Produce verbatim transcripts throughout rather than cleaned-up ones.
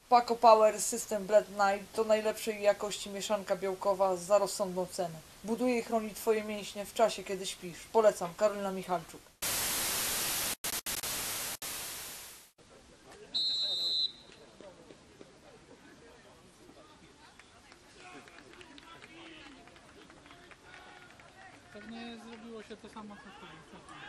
Paco Power System Blend Night to najlepszej jakości mieszanka białkowa za rozsądną cenę. Buduje i chroni Twoje mięśnie w czasie, kiedy śpisz. Polecam. Karolina Michalczuk. Pewnie zrobiło się to samo co wtedy.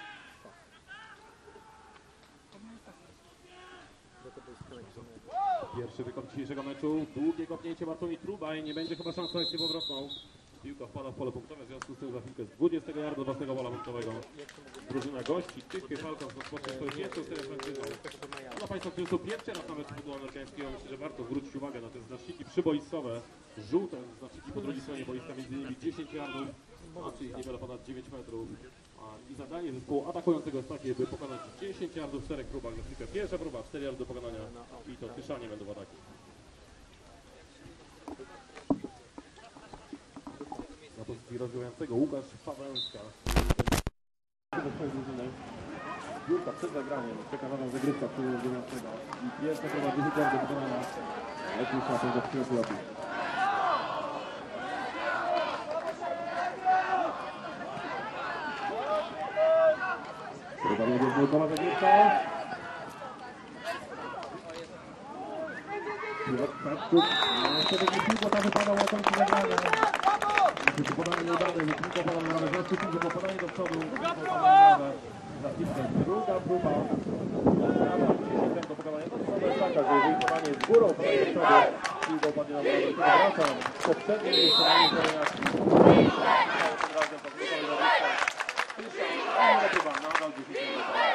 Pierwszy wykop dzisiejszego meczu, długie kopnięcie Bartłomiej Trubaj, nie będzie chyba szans na akcję powrotną. Piłka wpada w pole punktowe, w związku z tym za chwilkę z dwudziestego yardu własnego pola punktowego. Drużyna gości, Tychwie Falcons rozpocznie swoją pierwszą serię franczyzą. Dla Państwa, którzy są pierwszy raz na meczu futbolu amerykańskiego, myślę, że warto zwrócić uwagę na te znaczniki przyboiskowe, żółte znaczniki po drugiej stronie boiska, między innymi dziesięć yardów, czyli niewiele ponad dziewięć metrów. I zadanie zespołu atakującego jest takie, by pokonać dziesięć yardów w czterech próbach. Za chwilkę pierwsza próba, cztery yardy do pokonania i to Tyszanie będą w ataku. Na pozycji rozgrywającego Łukasz Pawelska. Piłka przed zagraniem, przekazana zagrywka przez rozgrywającego i pierwsza próba dziesięć yardów do pokonania. Lepiej szatą do przyjąć lepiej. Próba niewielkowa zagrywka. Piotr Kaczuk. Niestety nie piłka ta wypadała na końcu zagrania. Jeśli podanie nieudane, nie piłka podała narawę. Zresztą piłka po podaniu do przodu. Druga próba! Druga próba. Prawa dziesięć do pokonania. To jest taka, że jeżeli podanie z górą, podanie do przodu, piłka upadnie narawę. Wracam. Poprzednie miejsce na nim podaniach. Tym razem podniesionej zagrywka. Druga próba. Nadal dziesięć do pokonania.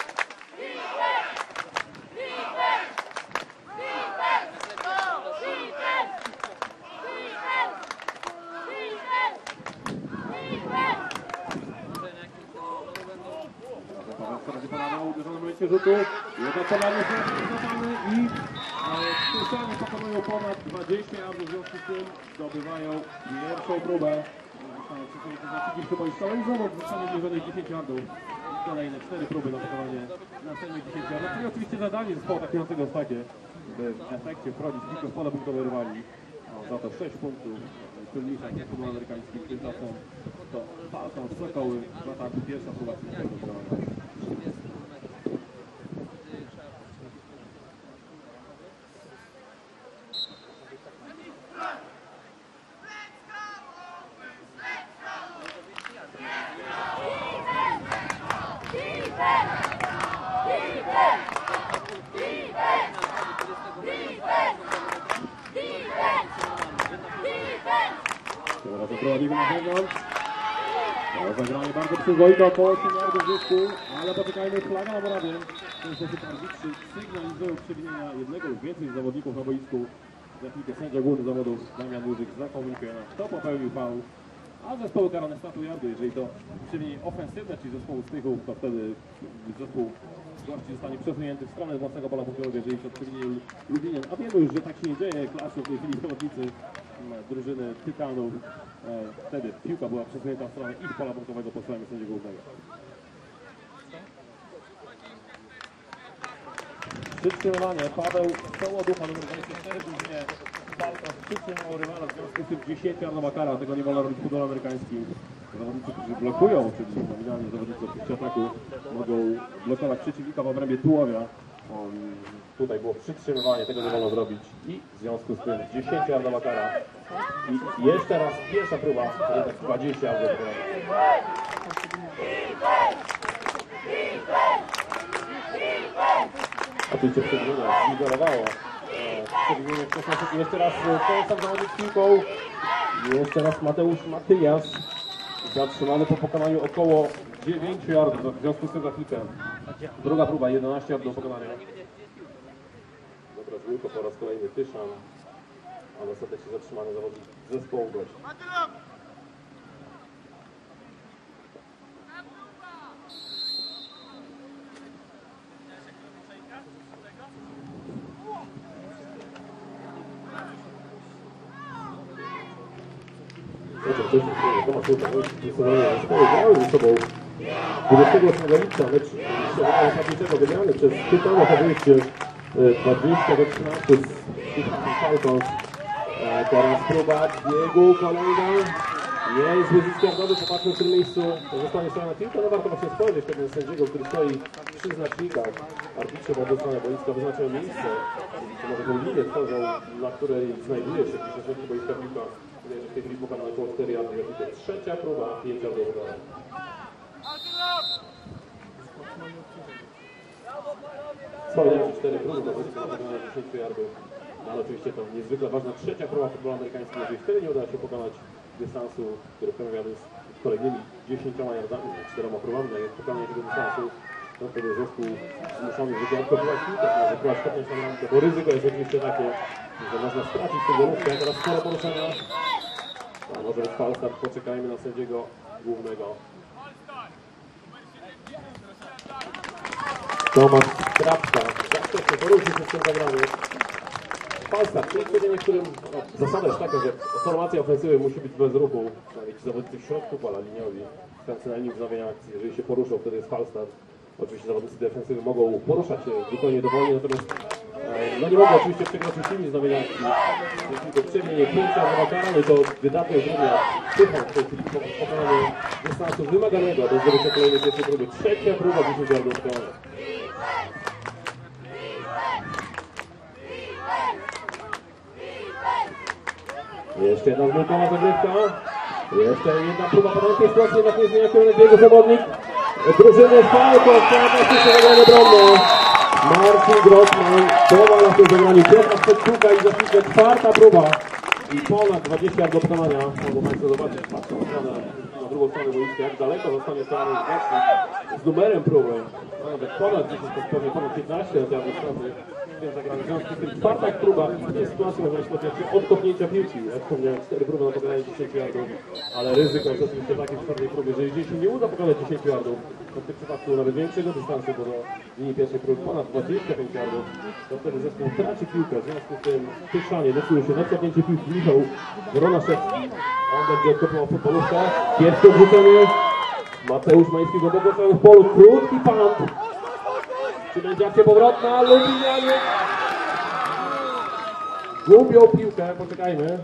Uderzony w momencie rzutu, jedno podanie złapane i Tyszanie pokonują ponad dwadzieścia yardów, w związku z tym zdobywają pierwszą próbę. Zostają przesunięte znaczniki przyboiskowe i znowu zostanie zbliżonych dziesięć yardów. Kolejne cztery próby na pokonanie następnych dziesięć yardów. No i oczywiście zadanie zespołu atakującego jest takie, by w efekcie wprowadzić piłkę w pole punktowe rywali. No, za to sześć punktów, trudniejsza niż futbol amerykański. Tymczasem to Falcons, Sokoły w ataku, pierwsza próba trzeciego pokonania. Teraz zaprowadzi go na zewnątrz. Zagranie bardzo przyzwoite, około osiem yardów zysku, ale poczekajmy, flaga na murawie. W ten sposób arbitrzy sygnalizują przewinienia jednego lub więcej zawodników na boisku. Za chwilkę sędzia główny zawodów Damian Łużyk zakomunikuje nam, kto popełnił faul. A zespoły karane statu yardu, jeżeli to przewinienie ofensywne, czyli zespołu Stychów, to wtedy zespół gości zostanie przesunięty w stronę własnego pola punktowego, jeżeli to przewinienie Lublinian. A wiemy już, że tak się nie dzieje, klaszą w tej chwili zawodnicy drużyny Tytanów. Wtedy piłka była przesunięta w stronę ich pola punktowego po stronie sędziego głównego. Przytrzymywanie. Paweł Kołoducha, numer dwadzieścia cztery, później Falcons przytrzymał rywala, w związku z tym dziesięcioyardowa kara. Tego nie wolno robić w futbolu amerykańskim. Zawodnicy, którzy blokują, czyli nominalnie zawodnicy w ataku, mogą blokować przeciwnika w obrębie tułowia. Um, tutaj było przytrzymywanie, tego nie wolno zrobić i w związku z tym dziesięcioyardowa kara. I jeszcze raz pierwsza próba, jednak dwadzieścia yardów. Oczywiście przewinienie zignorowało. Przewinienie wcześniej. Jeszcze raz ten sam zawodnik z piłką. Jeszcze raz Mateusz Matyjasz. Zatrzymany po pokonaniu około dziewięciu yardów. W związku z tym za chwilkę. Druga próba, jedenaście yardów do pokonania. Dobra, zwykło po raz kolejny Tyszan. Ale ostatecznie zatrzymany zawodnik zespołu gości. Grały ze sobą dwudziestego ósmego lipca mecz wygrany przez Tytanów, oczywiście dwadzieścia do trzynastu Falcons. E, teraz próba biegu, kolejna. Nie jest wyzysk kardowy, popatrzmy w tym miejscu. To zostanie strona na piłkę, no warto właśnie spojrzeć pewnie sędziego, który stoi przy znacznikach. Arbitrze w obu stronach boiska wyznaczają miejsce. To może tą linię tworzą, na której znajduje się przy środku boiska piłka. Mówię, że w tej chwili pokazano na około cztery yardy. Trzecia próba, pięć yardów. Wspomniałem, że cztery próby do boiska na wykonania dziesięć yardów. No, ale oczywiście to niezwykle ważna trzecia próba futbolu amerykańskiego. Jeżeli wtedy nie uda się pokonać dystansu, który powiadamy z kolejnymi dziesięcioma yardami, czterema próbami, na pokonanie tego dystansu, to wtedy zespół zmuszony wyglądać próbować piłkę, może próbować kopnąć na ramkę, bo ryzyko jest oczywiście takie, że można stracić tę golówkę. Teraz sporo poruszenia. A może być false start, poczekajmy na sędziego głównego. Tomasz Krapka, zawsze poruszył się z tym zagraniu. Falstart, czyli stwierdzenie, w którym no, zasada jest taka, że formacja ofensywy musi być bez ruchu, przynajmniej ci zawodnicy w środku pola liniowi, stający na linii wznowienia akcji. Jeżeli się poruszą, wtedy jest falstart. Oczywiście zawodnicy defensywy mogą poruszać się zupełnie dowolnie, natomiast e, no nie mogą oczywiście przekroczyć linii wznowienia akcji. Jeśli to przemienie pięcia zawakarany, to wydatnie zrobię pychą w tej chwili po pokonaniu dystansu wymaganego do zdobycia kolejnej pierwszej próby. Trzecia próba, dziesięć yardów wykonania. Jeszcze jedna zmyłkowa zagrywka. Jeszcze jedna próba podania tej sytuacji, jednak nie zmienia kierunek biegu zawodnik drużyny Falcons, która się zagranie bronne. Marcin Grossman powala w tym zagraniu. Pierwsza przedpiłka i za chwilę czwarta próba. I ponad dwadzieścia yardów do wykonania. Mogą Państwo zobaczyć, patrzą na, stronę, na drugą stronę boiska, jak daleko zostanie strony z numerem próby. No, nawet ponad dziesięć, pewnie ponad piętnaście yardów straty. W związku z tym czwarta próba w tej sytuacji można się spodziewać się odkopnięcia piłki. Jak wspomniałem, cztery próby na pokonanie dziesięć yardów, ale ryzyko jest oczywiście takie w czwartej próbie, że jeżeli się nie uda pokonać dziesięć yardów, to w tym przypadku nawet większego dystansu, bo do linii pierwszej próby ponad dwadzieścia pięć yardów, to wtedy zespół traci piłkę. W związku z tym Tyszanie decyduje się na odkopnięcie piłki. Michał Ronaszewski, on będzie odkopnął futbolówkę. Pierwsze odrzucenie. Mateusz Majski do błogosławy w polu. Krótki punt. Czy będzie akcja powrotna? Lubinianie gubią piłkę, poczekajmy.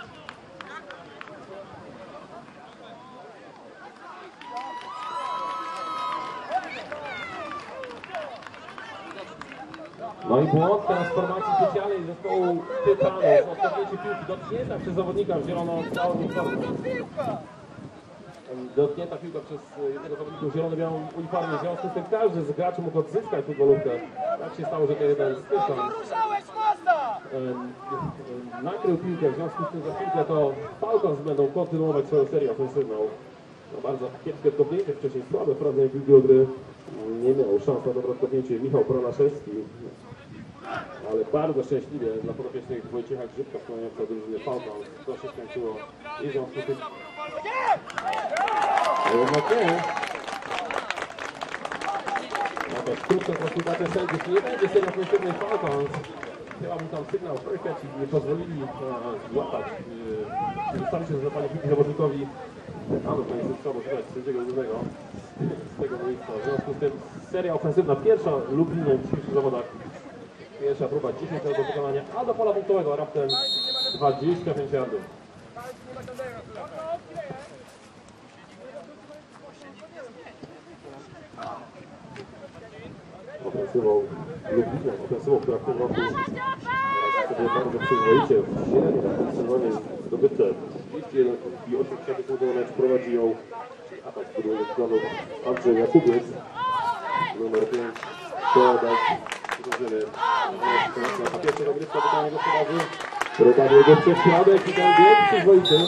No i błąd teraz w formacji specjalnej zespołu Tytanów. Odkopnięcie piłki dotknięta przez zawodnika w zielono-białą uniformę. Dotknięta piłka przez jednego zawodnika w zielono-białą uniformie. W związku z tym każdy z graczy mógł odzyskać futbolówkę. Tak się stało, że to jeden z Tytan nakrył piłkę. W związku z tym za chwilkę to Falcons będą kontynuować swoją serię ofensywną. No bardzo kiepskie odkopnięcie, wcześniej słabe wprowadzenie piłki do gry. Nie miał szans na dobre odkopnięcie Michał Pronaszewski. Ale bardzo szczęśliwie dla podopiecznych Wojciecha Grzybka, wspomniająca drużyny Falcons. To się skończyło i w związku z tym... Ale jednak nie. Jakaś krótka konsultacja sędziów. Nie będzie serii ofensywnej Falcons. Chyba mu tam sygnał perfekt i nie pozwolili e, złapać, e, zostali się złapali piłki zawodnikowi. Ano, to jest trzeba szukać sędziego głównego z tego miejsca. W związku z tym seria ofensywna, pierwsza Lublinem w dzisiejszych zawodach. Pierwsza próba dziesięć yardów do wykonania, a do pola punktowego raptem dwadzieścia pięć yardów. Ofensywą Lublinem, ofensywą, która w tym roku sobie bardzo przyzwoicie w średnim sezonie zdobyte trzydzieści jeden i osiem sekund na mecz prowadzi ją atak z drugiej strony Andrzej Jakubiec, numer pięć, podać drużyny. Na pierwszej nagrywka pytania gospodarzy, próba jego prześrodek i ten bieg przyzwoity.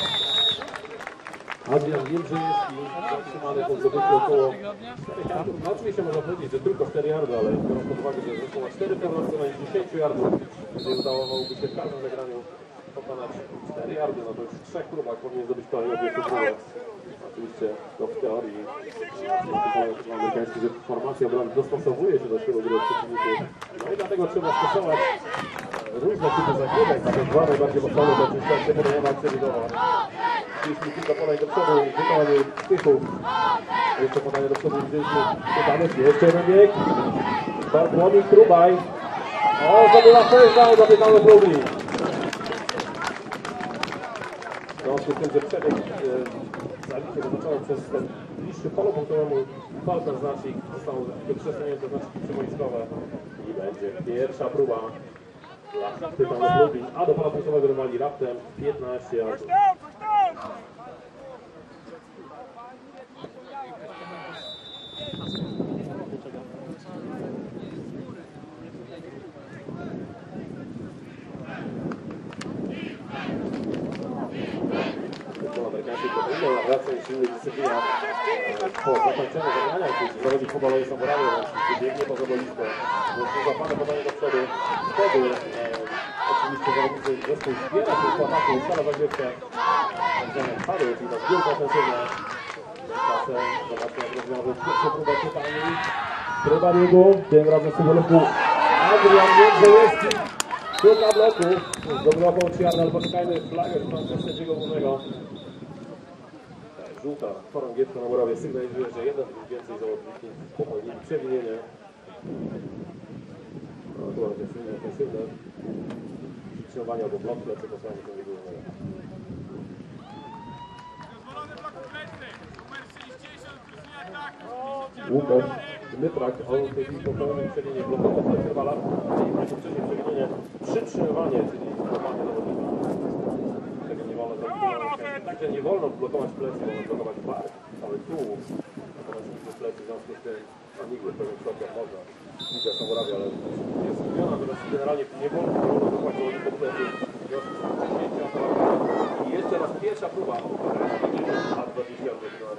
Adrian Jędrzejewski zatrzymany po zdobyciu około czterech yardów. No oczywiście można powiedzieć, że tylko cztery yardy, ale biorąc pod uwagę, że zresztą ma cztery formaty na dziesięć yardów, jeżeli udałoby się w każdym zagraniu pokonać cztery yardy, no to już w trzech próbach powinien zdobyć kolejną pierwszą próbę. Oczywiście to w teorii amerykański, że formacja obrony dostosowuje się do swojego gry przeciwników. No i dlatego trzeba stosować różne typy zagrywek, takie dwa najbardziej mocne, to oczywiście podejmowa akcja lidowa. Widzieliśmy kilka podań do przodu, wykonanie stychów. Jeszcze podanie do przodu widzieliśmy Tytanów, jeszcze jeden bieg. Bartłomiej Krubaj. O, zdobyła first down, zapytamy Lublin. W związku z tym, że przebieg zaliczek oznaczony przez ten bliższy polu punktowemu fałd na znacznik został przesunięte znaczniki przyboiskowe i będzie pierwsza próba dla Tytanów Lublin, a do pola punktowego rywali raptem piętnaście yardów. Narracja i silny dyscyplina po zakończeniu zagrania, kiedy zawodnik futbolowy są porabią, czyli biegnie poza boisko, jest złapane podanie do przodu, wtedy e, oczywiście zawodnicy zespół zbiera się z ataku, ustala zagrywkę zamiast pary, czyli na zbiórkę ofensywną. Czasem zobaczmy jak rozwiąże pierwszą próbę pytanie, próba biegu, tym razem w symboliku Adrian Międzyjewski, szuka bloku, zdobyła po Ciarna, ale poczekajmy, flagę z sędziego głównego. Żółta chorągiewka na murawie sygnalizuje, że jeden lub więcej zawodników popełnili przewinienie. No, tu będzie silne ofensywne. Przytrzymywanie albo blok plecy po stronie sędziego głównego. Łukasz Dmytrak, on w tej chwili popełnił przewinienie blokowe plecy rywala i właśnie wcześniej przewinienie przytrzymywanie, czyli złapanie zawodnika. Także nie wolno blokować plecy, wolno blokować bark, ale tu natomiast nigdy plecy, w związku z tym, a nigdy w pewnym stopniu można. Nigdy są Morawia, ale jest zmiana, natomiast generalnie nie wolno blokować zawodników plecy. W związku z tym przecięcia i jeszcze raz pierwsza próba, a dwadzieścia do finału.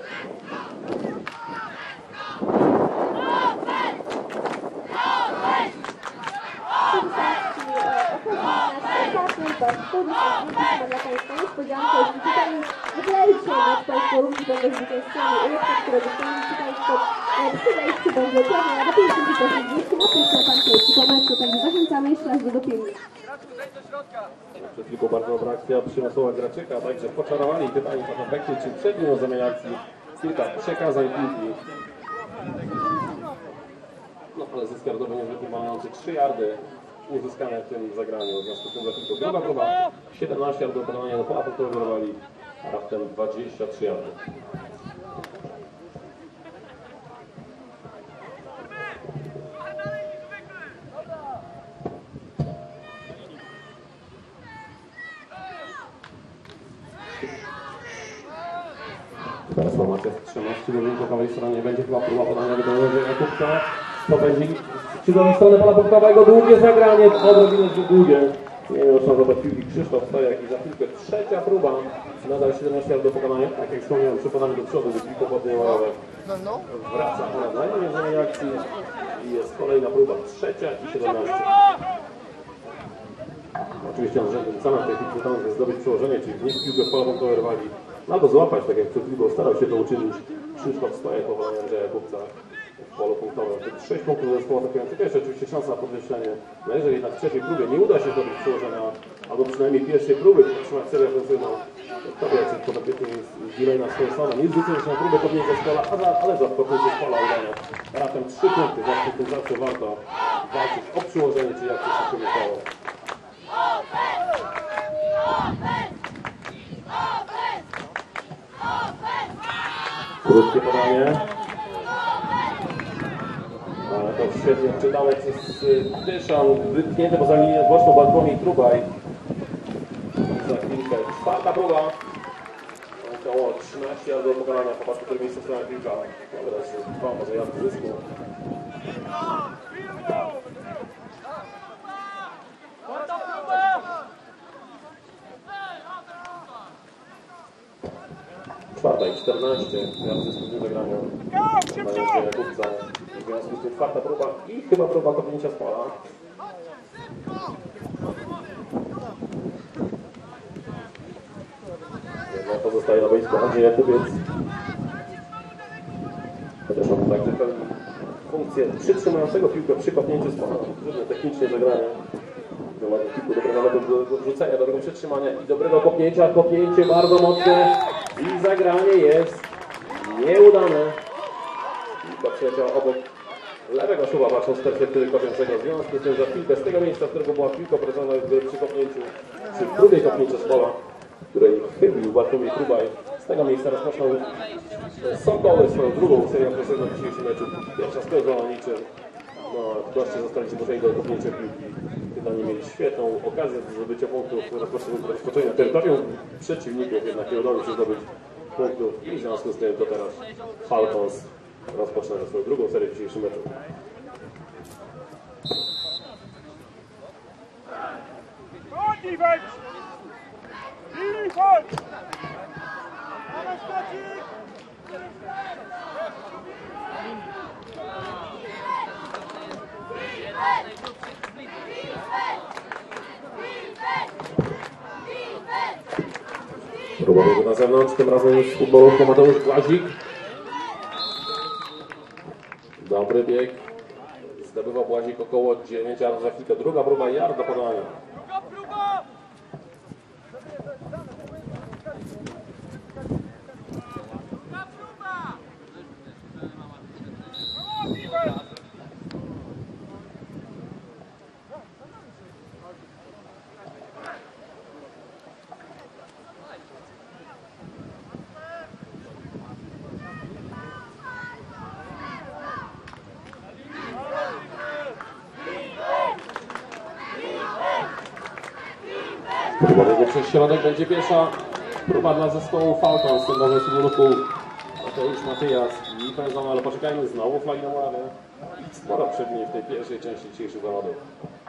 Niespodziankę, jeśli tutaj wyklejcie na swoich forumki będą zwycięzcami ulepka, które dostanie tutaj pod przejście będzie pewnie do pięćdziesiąt procent dwieście na pierwszą pankieci po meczu, także zachęcamy jeszcze raz do dopingu. Przed chwilą bardzo dobra akcja przyniosła Graczyka, także poczarowali pytanie na efekcie, czy przed nim zamiast akcji kilka przekazań piłki. No ale zysk yardowy niezwykle mający trzy yardy uzyskane w tym zagraniu. W związku z tym za tylko druga próba, siedemnaście yardów podania do pola punktowego rywali, a raptem dwadzieścia trzy yardy. Teraz formacja trzynaście do po prawej stronie będzie chyba próba podania do Jakubka. To będzie czy do strony pola punktowego, długie zagranie, odrobinę długie. Nie miał szans do piłki Krzysztof Stajak i za chwilkę trzecia próba. Nadal siedemnaście yardów do pokonania. Tak jak wspomniałem, przy podaniu do przodu, gdy piłko podejmowe wraca ona na linii zmiany akcji i jest kolejna próba, trzecia i siedemnaście. Oczywiście Andrzej Cana w tej chwili chce zdobyć przełożenie, czyli wnieść piłkę w pola punktowe rywali, albo złapać, tak jak przed chwilą starał się to uczynić Krzysztof Stajak po podaniu Andrzeja Kupca w polu punktowym. Tych sześć punktów zespołu atakujących, jeszcze oczywiście szansa na podwyższenie. No jeżeli jednak w trzeciej próbie nie uda się zdobyć przełożenia, albo przynajmniej pierwszej próby podtrzymać serię ofensywną, to wiecie, podopieczny jest delay na swoją stronę. Nie zdecydują się na próbę podjęcia z pola, ale za podjęcie z pola udania. Raptem trzy punkty, właśnie w tym zawsze warto walczyć o przyłożenie, czy jak to się komunikowało. Krótkie podanie. Ale to świetnie wczytane przez Dyszan, wypchnięte poza linię boczną Bartłomiej Trubaj. Za chwilkę czwarta próba. Około trzynaście yardów do pokonania. Popatrzmy, które miejsce strona piłka. Teraz dwa może jazdy zysku. Czwarta i czternaście, ja zysku w tym zagraniu. Jakubca. W związku z tym czwarta próba i chyba próba kopnięcia z pola. Jednak pozostaje na boisku Andrzej Jakubiec. Chociaż on także pełni funkcję przytrzymującego piłkę przy kopnięciu z pola. Trudne technicznie zagranie. Ma kilku dobrego nawet do, do wrzucenia, dobrego przytrzymania i dobrego kopnięcia. Kopnięcie bardzo mocne i zagranie jest nieudane. Piłka przyleciała obok lewego szuba, patrząc z perspektywy kopiącego. W związku z tym, że piłkę z tego miejsca, w którego była piłka oprowadzona przy kopnięciu, przy drugiej kopnięciu z pola, której chybił Bartłomiej Krubaj, z tego miejsca rozpoczął Sokoły swoją drugą serię ofensywną w dzisiejszym meczu. Pierwsza skończona niczym. No, goście zostali zmuszeni do kopnięcia piłki. Tytanie mieli świetną okazję do zdobycia punktów, rozpoczęcia terytorium przeciwników, jednak nie udało się zdobyć punktów i w związku z tym to teraz Falcons rozpoczynają swoją drugą serię w dzisiejszym meczu. Próbował na zewnątrz, tym razem z futbolówką Mateusz Błazik. Dobry bieg. Zdobywa Błazik około dziewięć yardów za chwilkę. Druga próba, yard do podania. Próbowego przez środek będzie pierwsza próba dla zespołu Falcons. Tym razem Subunówku Mateusz Matyjas i pędzą, ale poczekajmy, znowu flagi na murawie. Sporo przewinień w tej pierwszej części dzisiejszych zawodów.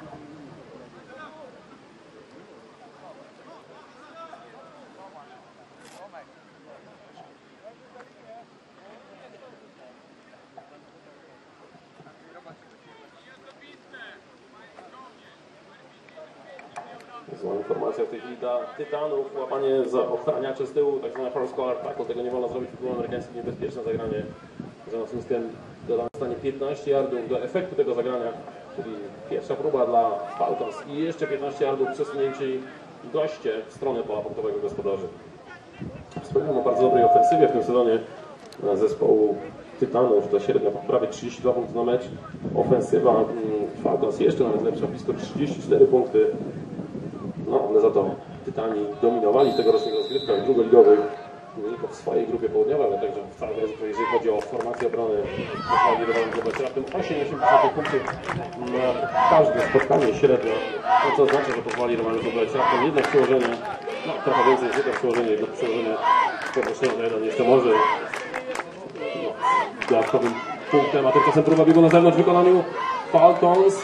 Zła informacja w tej chwili dla Tytanów, łapanie za ochraniacze z tyłu, tak zwane first collar tackle, tego nie wolno zrobić w futbolu amerykańskim, niebezpieczne zagranie. W związku z tym dodane stanie piętnaście yardów do efektu tego zagrania, czyli pierwsza próba dla Falcons i jeszcze piętnaście yardów przesunięci goście w stronę pola punktowego gospodarzy. Wspominam o bardzo dobrej ofensywie w tym sezonie zespołu Tytanów, to średnio prawie trzydzieści dwa punkty na mecz. Ofensywa Falcons jeszcze nawet lepsza, blisko trzydzieści cztery punkty. No, ale za to Tytani dominowali w tegorocznych rozgrywkach drugoligowych, nie tylko w swojej grupie południowej, ale także w całej rozgrywce, jeżeli chodzi o formację obrony, pozwali rywalom zdobyć raptem osiem osiemdziesiąt punktów na każde spotkanie średnio, no, co oznacza, że pozwali rywalom zdobyć raptem jedno przełożenie, no trochę więcej jest jedno przełożenie, jedno przełożenie poproszone na jeden jeszcze może no, dodatkowym punktem, a tymczasem próba biegu na zewnątrz w wykonaniu Falcons.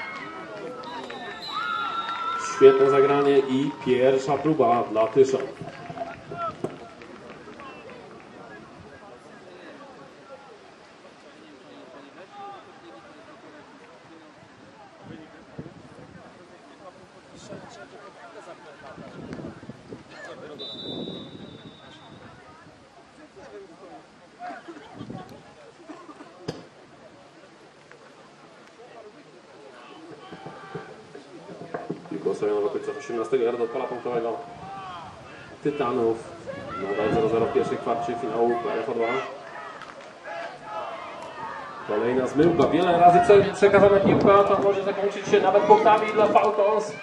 Świetne zagranie i pierwsza próba dla Tysza. Ustawiona w okolicach osiemnastego yarda od pola punktowego Tytanów. Nadal zero zero w pierwszej kwarcie finału P F A dwa. Kolejna zmyłka. Wiele razy przekazana piłka, to może zakończyć się nawet punktami dla Falcons.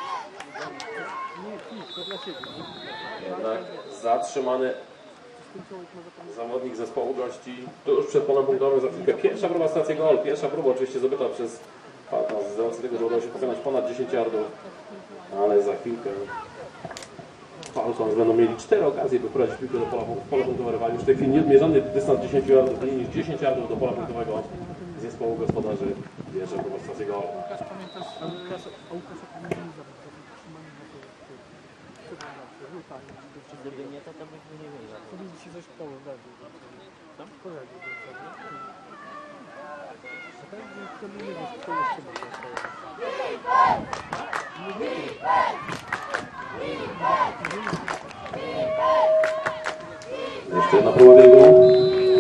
Jednak zatrzymany zawodnik zespołu gości tuż przed polem punktowym za chwilkę. Pierwsza próba stacji gol. Pierwsza próba oczywiście zdobyta przez Falcons z racji tego, że udało się pokonać ponad dziesięć yardów. Ale za chwilkę Falcons będą mieli cztery okazje, by wprowadzić piłkę do pola, pola punktowego rywali. Już w tej chwili nie odmierzony dystans dziesięć yardów, mniej niż dziesięć yardów do pola punktowego zespołu gospodarzy. Bierze próba stacji gol. Łukasz, pamiętasz, a Łukasz, a Łukasz powinien zabrać, to był trzymany na to, tak. Gdyby nie to, to byśmy nie mieli. Powinien się coś położyć. Tam? Poradził. To nie wiem, kto jeszcze ma Jeszcze jedna próba biegu.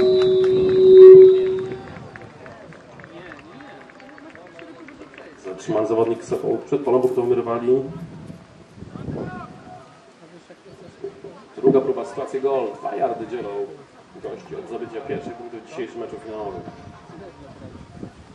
Zatrzymany zawodnik przed polem punktowym rywali. Druga próba, sytuacja gol. Dwa yardy dzielą gości od zdobycia pierwszych punktów w dzisiejszym meczu finałowym.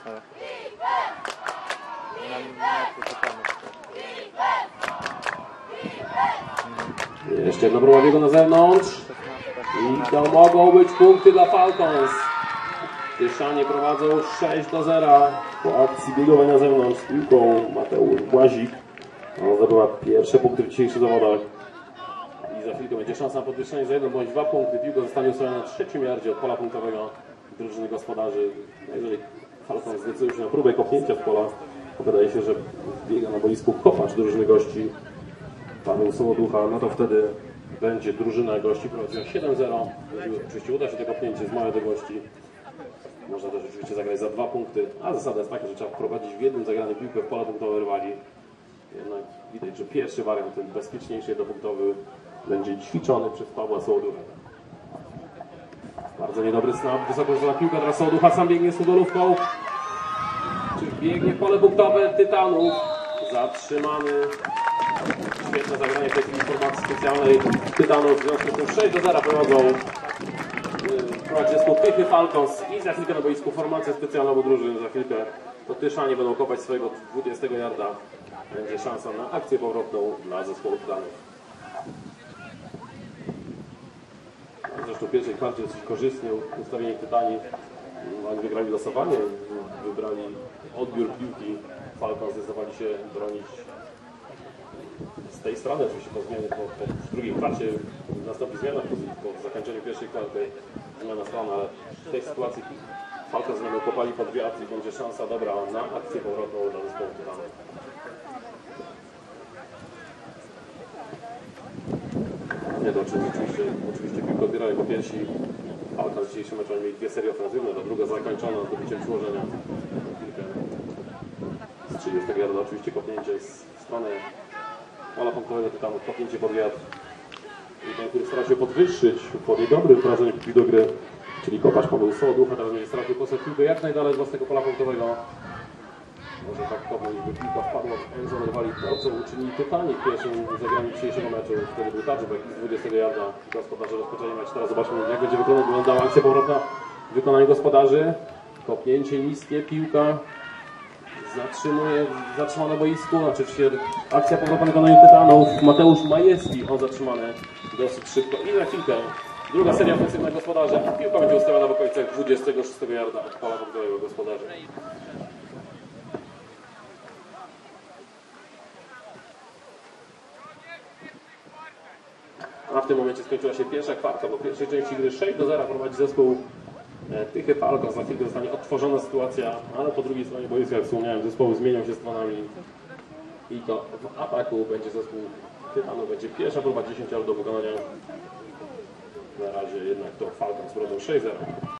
Na meczu Tytanów. Jeszcze jedna próba biegu na zewnątrz. I to mogą być punkty dla Falcons. Tyszanie prowadzą sześć do zera po akcji biegowej na zewnątrz z piłką Mateusz Błazik. On zdobywa pierwsze punkty w dzisiejszych zawodach. I za chwilkę będzie szansa na podwyższenie za jeden bądź dwa punkty. Piłka zostanie ustawiona na trzecim yardzie od pola punktowego drużyny gospodarzy. Jeżeli Falcons zdecydują się na próbę kopnięcia w pola, to wydaje się, że biega na boisku kopacz drużyny gości Paweł Sołoducha, no to wtedy będzie drużyna gości prowadziła siedem zero. Jeżeli oczywiście uda się to kopnięcie z małej odległości, można też oczywiście zagrać za dwa punkty, a zasada jest taka, że trzeba wprowadzić w jednym zagranej piłkę w pole punktowe rywali. Jednak widać, że pierwszy wariant, ten bezpieczniejszy jednopunktowy, będzie ćwiczony przez Pawła Sołoducha. Bardzo niedobry snap, wysoko rzucona piłka, teraz Sołoducha sam biegnie z futbolówką. Czy biegnie w pole punktowe Tytanów? Zatrzymany. Świetne zagranie w tej informacji specjalnej Tytanów. W związku z tym sześć do zera prowadzą prowadzi zespół Tychy Falcons i za chwilkę na boisku formacja specjalna obu drużyn. Za chwilkę to Tyszanie będą kopać swojego dwudziestego yarda. Będzie szansa na akcję powrotną dla zespołu Tytanów. Zresztą w pierwszej kwarcie dosyć korzystnie ustawieni Tytani. Oni wygrali losowanie, wybrali odbiór piłki. Falcons zdecydowali się bronić z tej strony, oczywiście po zmianie, po, po w drugiej kwarcie nastąpi zmiana, po, po zakończeniu pierwszej kwarty zmiana strony, ale w tej sytuacji Falcons będą kopali pod wiatr i będzie szansa dobra na akcję powrotną dla zespołu Tytanów. Nie, to oczywiście, oczywiście piłkę odbierają po piersi. Falcons w dzisiejszym meczu mieli dwie serie ofensywne, ta druga zakończona dobiciem przyłożenia. Z trzydziestego yarda oczywiście kopnięcie z strony pola punktowego Tytanów, kopnięcie pod wiatr. I ten, który stara się podwyższyć po niedobrym wrażeniu piłki do gry, czyli kopacz Paweł Sołoducha, teraz będzie starał się posłać piłkę jak najdalej z własnego pola punktowego. Może tak kopnąć, by piłka wpadła w endzone rywali, to co uczynili Tytani w pierwszym zagraniu dzisiejszego meczu. Wtedy był touchback z dwudziestego yarda. Gospodarze rozpoczęli mecz. Teraz zobaczmy, jak będzie wyglądała akcja powrotna w wykonaniu gospodarzy. Kopnięcie niskie, piłka zatrzymuje, zatrzyma na boisku, znaczy się akcja powrotna w wykonaniu Tytanów. Mateusz Majewski, on zatrzymany dosyć szybko i na chwilkę. Druga seria ofensywna gospodarzy, a piłka będzie ustawiona w okolicach dwudziestego szóstego yarda od pola punktowego gospodarzy. A w tym momencie skończyła się pierwsza kwarta, bo w pierwszej części gry sześć do zera prowadzi zespół Tychy Falcons. Za chwilkę zostanie odtworzona sytuacja, ale po drugiej stronie boiska, jak wspomniałem, zespoły zmienią się stronami i to w ataku będzie zespół Tytanów. Będzie pierwsza próba dziesięć do wykonania. Na razie jednak to Falcons prowadzą sześć zero.